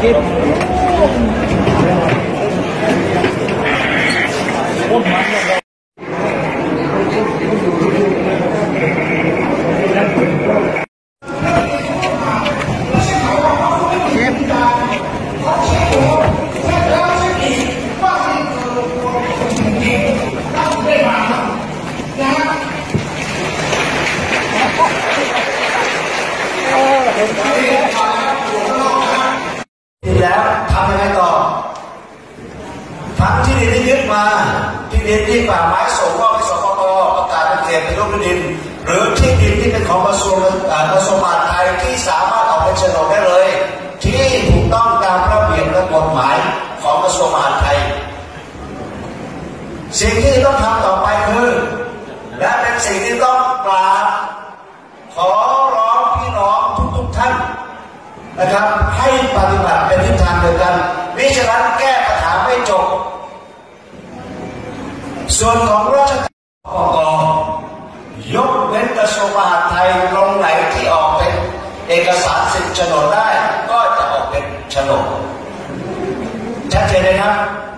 แล้วทำยังไงต่อทั้งที่ดินที่ยึดมาที่ดินที่ป่าไม้ส่งมอบให้สปป.ประกาศเป็นเขตเป็นรูปดินหรือที่ดินที่เป็นของกระทรวงมหาดไทยที่สามารถออกเป็นโฉนดได้เลยที่ถูกต้องตามระเบียบและกฎหมายของกระทรวงมหาดไทยสิ่งที่ต้องทำต่อไปคือและเป็นสิ่งที่ต้องกราบขอร้องพี่น้องทุกท่านนะครับให้ปฏิบัติเป็นทิศทางเดียวกันมิฉะนั้นแก้ปัญหาไม่จบส่วนของราชการยกเว้นกระทรวงมหาดไทยตรงไหนที่ออกเป็นเอกสารสิทธิ์โฉนดได้ก็จะออกเป็นโฉนดชัดเจนเลยครับ